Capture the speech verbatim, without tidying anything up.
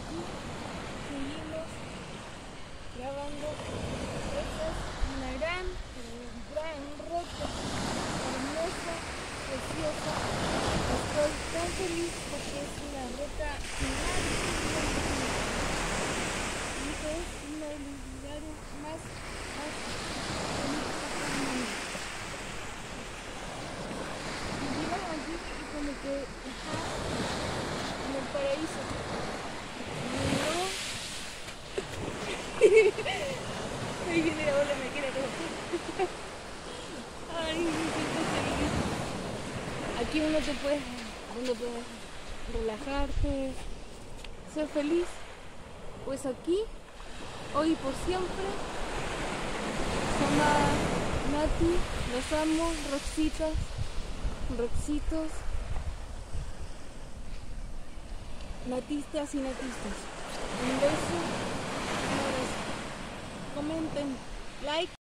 aquí seguimos grabando. Esta es una gran, gran ruta, hermosa, preciosa. Estoy tan feliz porque es una ruta gigante. Y este es uno de los lugares más, más bonitos del mundo. Y llegas aquí y como que estás en el paraíso. Ahí viene la ola, me quiere coger. Ay, me siento feliz. Aquí uno te puede, uno puede relajarte, ser feliz. Pues aquí, hoy y por siempre, Samara, Nati, los amo, Roxitas, Roxitos, natistas y natistas. Un beso, un abrazo. Comenten, like.